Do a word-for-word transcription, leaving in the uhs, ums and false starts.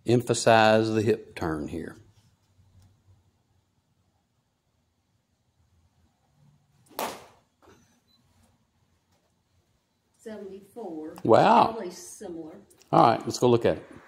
emphasize the hip turn here. seventy-four. Wow. Probably similar. All right, let's go look at it.